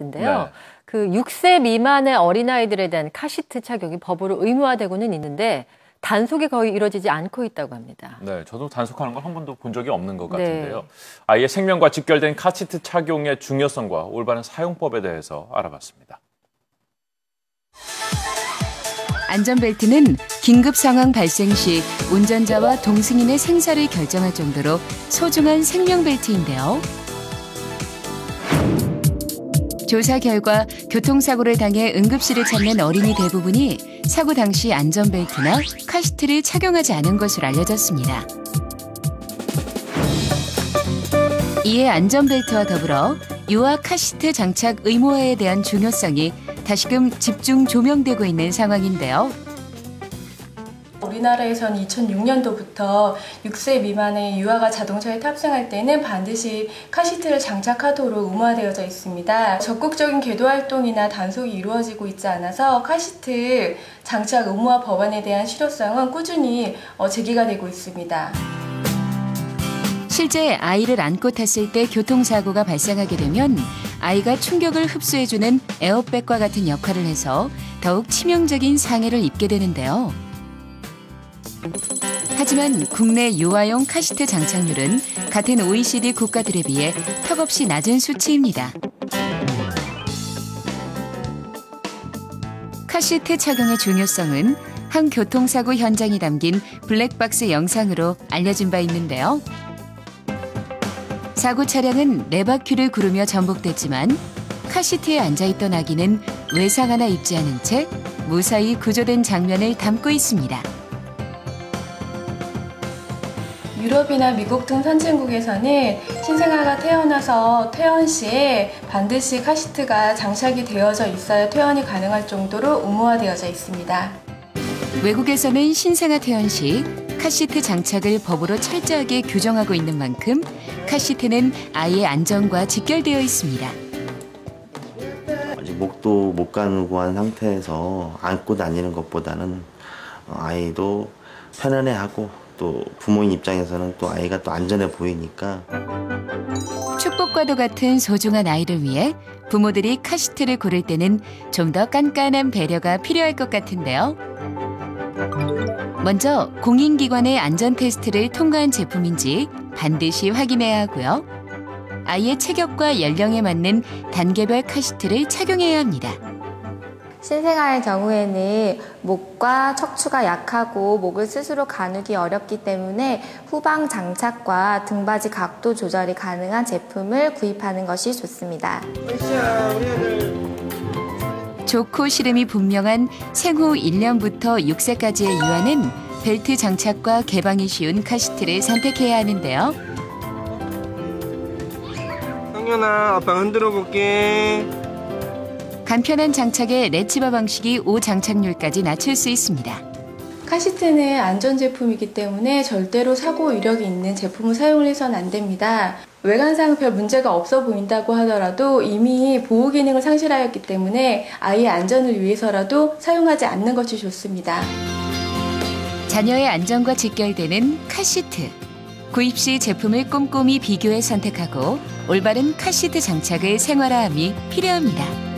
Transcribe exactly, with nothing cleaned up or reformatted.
카시트인데요. 네. 그 육 세 미만의 어린아이들에 대한 카시트 착용이 법으로 의무화되고는 있는데 단속이 거의 이루어지지 않고 있다고 합니다. 네, 저도 단속하는 걸 한 번도 본 적이 없는 것 같은데요. 네. 아이의 생명과 직결된 카시트 착용의 중요성과 올바른 사용법에 대해서 알아봤습니다. 안전벨트는 긴급 상황 발생 시 운전자와 동승인의 생사를 결정할 정도로 소중한 생명벨트인데요. 조사 결과 교통사고를 당해 응급실을 찾는 어린이 대부분이 사고 당시 안전벨트나 카시트를 착용하지 않은 것으로 알려졌습니다. 이에 안전벨트와 더불어 유아 카시트 장착 의무화에 대한 중요성이 다시금 집중 조명되고 있는 상황인데요. 우리나라에서는 이천육 년도부터 육 세 미만의 유아가 자동차에 탑승할 때는 반드시 카시트를 장착하도록 의무화되어져 있습니다. 적극적인 계도 활동이나 단속이 이루어지고 있지 않아서 카시트 장착 의무화 법안에 대한 실효성은 꾸준히 제기가 되고 있습니다. 실제 아이를 안고 탔을 때 교통사고가 발생하게 되면 아이가 충격을 흡수해주는 에어백과 같은 역할을 해서 더욱 치명적인 상해를 입게 되는데요. 하지만 국내 유아용 카시트 장착률은 같은 오이시디 국가들에 비해 턱없이 낮은 수치입니다. 카시트 착용의 중요성은 한 교통사고 현장이 담긴 블랙박스 영상으로 알려진 바 있는데요. 사고 차량은 네 바퀴를 구르며 전복됐지만 카시트에 앉아있던 아기는 외상 하나 입지 않은 채 무사히 구조된 장면을 담고 있습니다. 유럽이나 미국 등 선진국에서는 신생아가 태어나서 퇴원 시에 반드시 카시트가 장착이 되어져 있어야 퇴원이 가능할 정도로 의무화되어져 있습니다. 외국에서는 신생아 퇴원 시 카시트 장착을 법으로 철저하게 규정하고 있는 만큼 카시트는 아이의 안전과 직결되어 있습니다. 아직 목도 못 가누고 한 상태에서 안고 다니는 것보다는 아이도 편안해하고 또 부모님 입장에서는 또 아이가 또 안전해 보이니까. 축복과도 같은 소중한 아이를 위해 부모들이 카시트를 고를 때는 좀 더 깐깐한 배려가 필요할 것 같은데요. 먼저 공인기관의 안전 테스트를 통과한 제품인지 반드시 확인해야 하고요. 아이의 체격과 연령에 맞는 단계별 카시트를 착용해야 합니다. 신생아의 경우에는 목과 척추가 약하고 목을 스스로 가누기 어렵기 때문에 후방 장착과 등받이 각도 조절이 가능한 제품을 구입하는 것이 좋습니다. 좋고 싫음이 분명한 생후 일 년부터 육 세까지의 유아는 벨트 장착과 개방이 쉬운 카시트를 선택해야 하는데요. 성현아, 아빠 흔들어 볼게. 간편한 장착에 레치바 방식이 오 장착률까지 낮출 수 있습니다. 카시트는 안전제품이기 때문에 절대로 사고 이력이 있는 제품을 사용을 해서는 안 됩니다. 외관상 별 문제가 없어 보인다고 하더라도 이미 보호 기능을 상실하였기 때문에 아이의 안전을 위해서라도 사용하지 않는 것이 좋습니다. 자녀의 안전과 직결되는 카시트. 구입 시 제품을 꼼꼼히 비교해 선택하고 올바른 카시트 장착을 생활화함이 필요합니다.